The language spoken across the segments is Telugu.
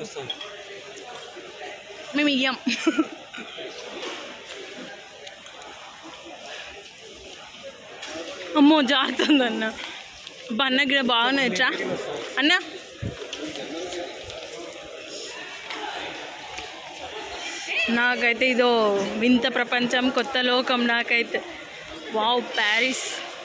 మేము ఇయ్యం. అమ్మో జారుతుంది అన్న. అన్న గిడ బాగున్నాయట్రా అన్న. నాకైతే ఇదో వింత ప్రపంచం, కొత్త లోకం నాకైతే. Wow, Paris.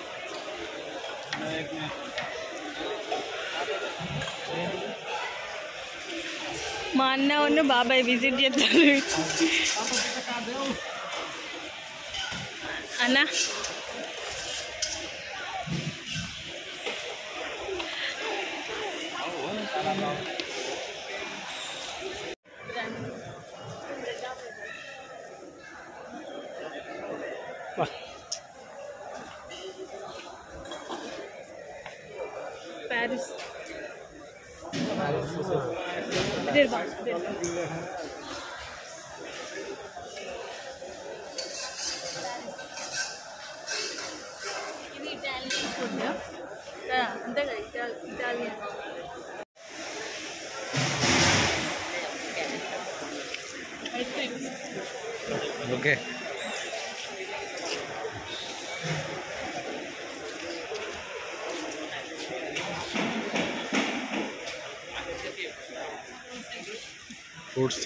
మా అన్న ఉన్న బాబాయ్ విజిట్ చేస్తారు అన్న. ప్యారిస్ ఇది ఇటాలియన్ ఫుడ్ అంతే కదా, Italian. Ice cream. Okay. Fruits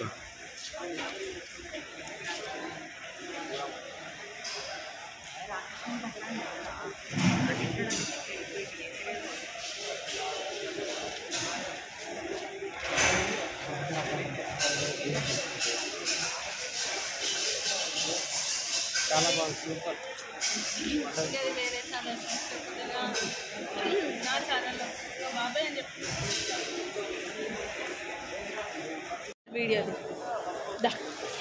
చాలా బాగుంది, సూపర్. వేరే ఛానల్ నా ఛానల్లో బాబాయ్ అని చెప్పి వీడియో దా.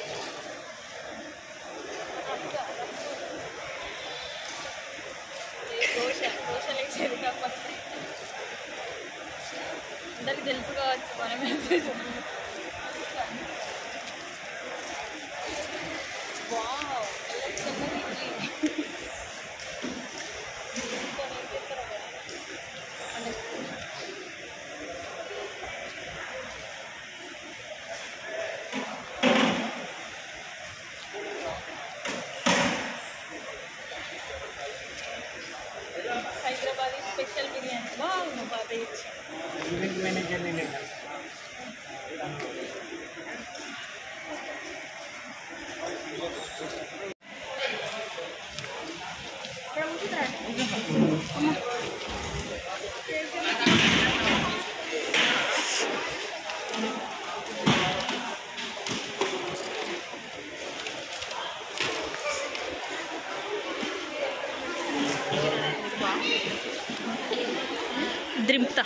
దోశలేసేది కాకపోతే అందరికి తెలుసు కావచ్చు మనమే. హైదరాబాదీ స్పెషల్ బిర్యానీ బాగుంది బాబాయ్. దింపుతా.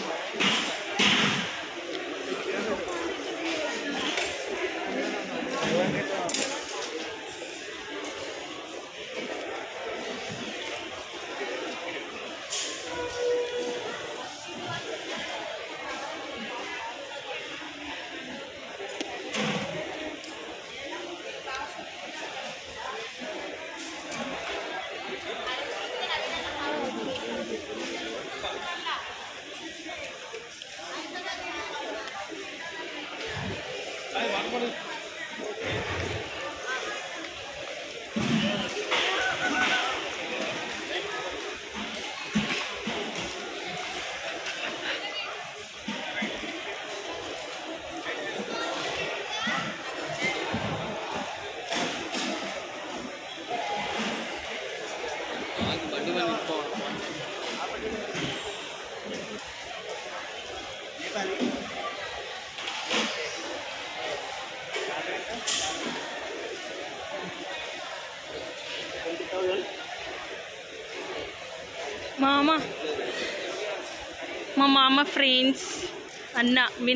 మా మామ ఫ్రెండ్స్ అన్న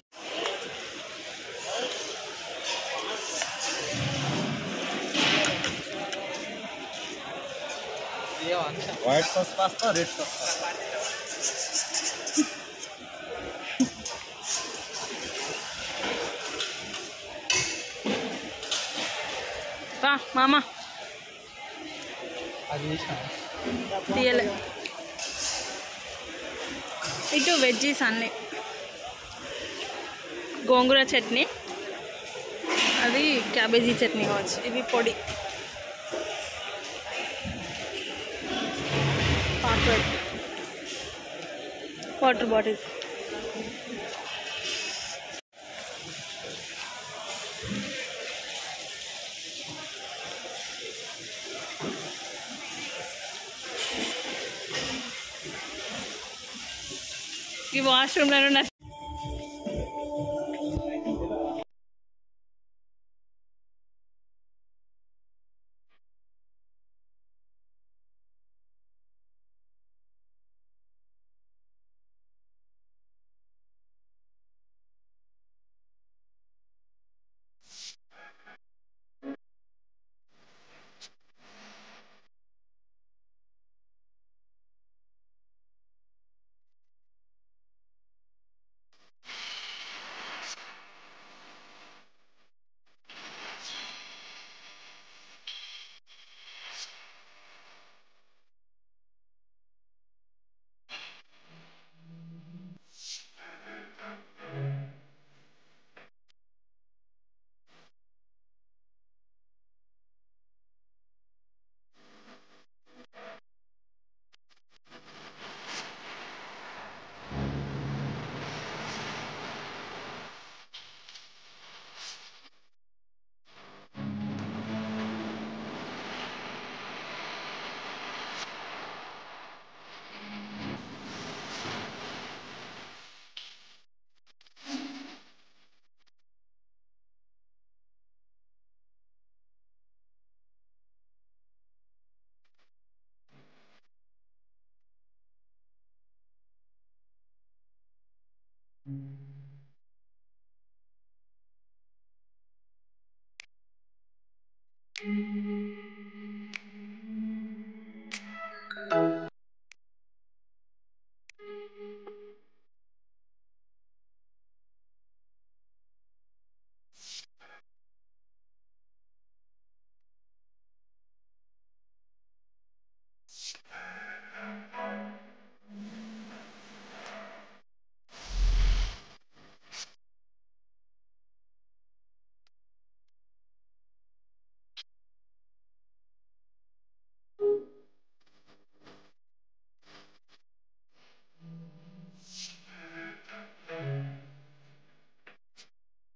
white sauce pasta, red sauce pasta. మామ తీయలే ఇటు వెజ్జీస్ అన్నీ గోంగూర చట్నీ, అది క్యాబేజీ చట్నీ కావచ్చు. ఇది పొడి, పాపడ్, వాటర్ బాటిల్. ఈ వాష్రూమ్లో